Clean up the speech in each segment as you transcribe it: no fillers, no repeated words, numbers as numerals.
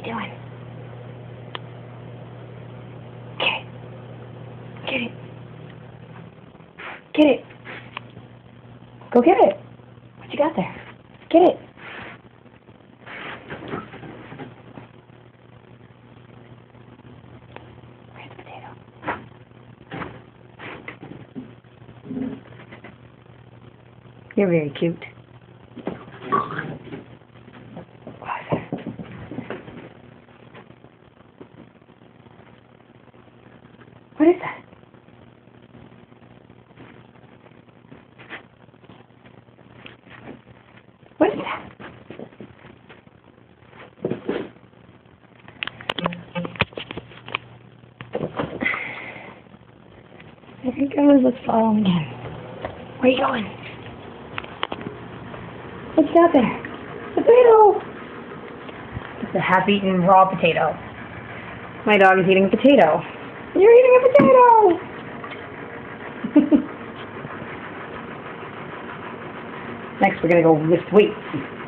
doing? Okay. Get it. Get it. Go get it. What you got there? Get it. Where's the potato? You're very cute. What is that? What is that? I think let's follow him again. Where are you going? What's that there? Potato! It's a half-eaten raw potato. My dog is eating a potato. You're eating a potato! Next we're going to go lift weights.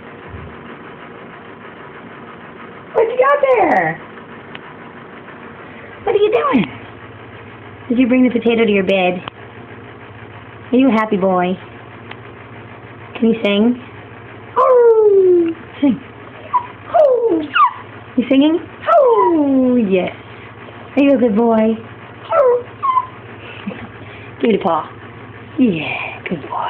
What you got there? What are you doing? Did you bring the potato to your bed? Are you a happy boy? Can you sing? Oh! Sing. Oh! You singing? Oh! Yes. Are you a good boy? Oh! Give me the paw. Yeah, good boy.